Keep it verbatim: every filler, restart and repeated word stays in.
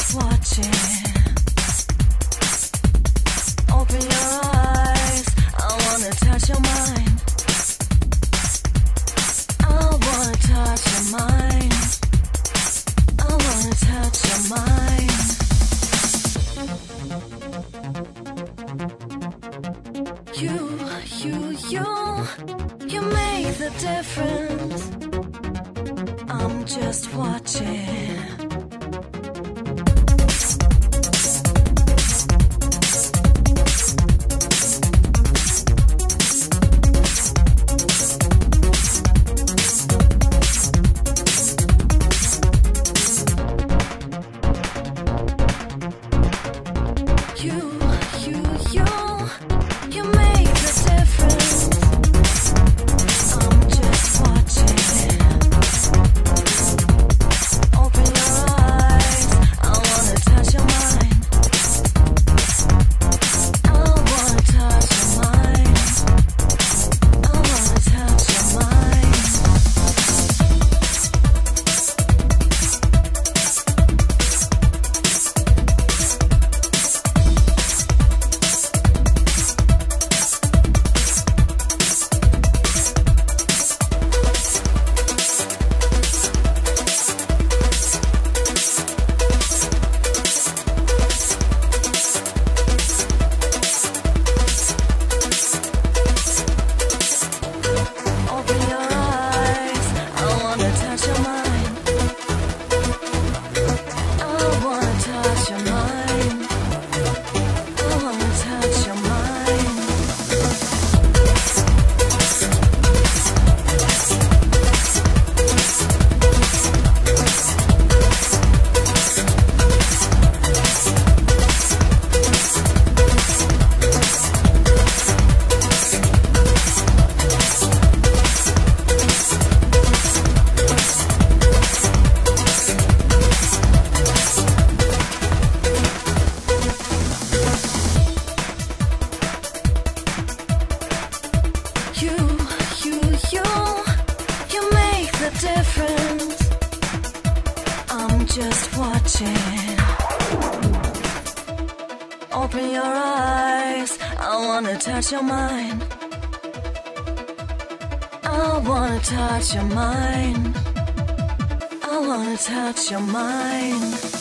just watching. Open your eyes, I wanna touch your mind. I wanna touch your mind. I wanna touch your mind. You, you, you, you make the difference. I'm just watching. Difference. I'm just watching. Open your eyes, I wanna touch your mind. I wanna touch your mind. I wanna touch your mind.